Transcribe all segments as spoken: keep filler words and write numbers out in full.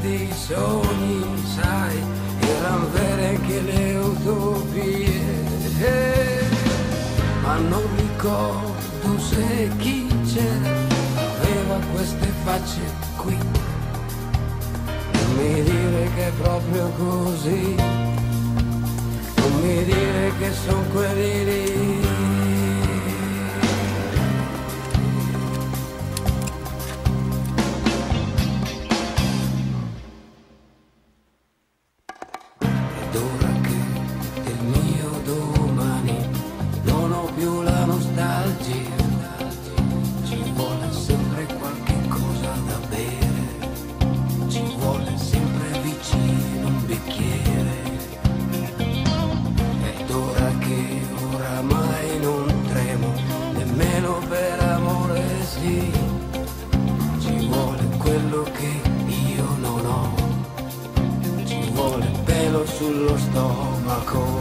dei sogni, sai, erano vere anche le utopie, eh, ma non ricordo se chi c'era aveva queste facce qui. Non mi dire che è proprio così, non mi dire che sono quelli lì. Ed ora che del mio domani non ho più la nostalgia, ci vuole sempre qualche cosa da bere, ci vuole sempre vicino un bicchiere. Ed ora che oramai non tremo nemmeno per amore, sì, ci vuole quello che io non ho, ci vuole pelo sullo stomaco.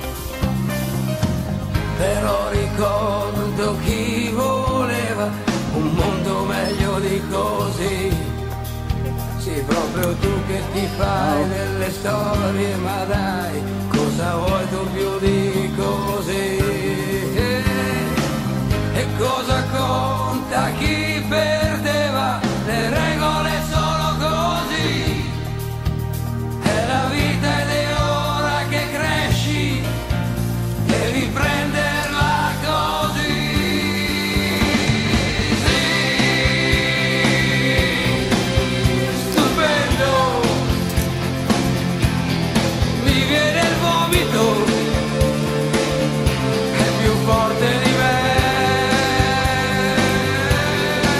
Però ricordo chi voleva un mondo meglio di così. Sì, proprio tu che ti fai delle storie, ma dai, cosa vuoi tu più di così? E cosa conta chi perdeva le regole solo così? È la vita ed è ora che cresci, devi prenderla così. Sì, stupendo, mi viene il vomito, è più forte di me.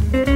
Thank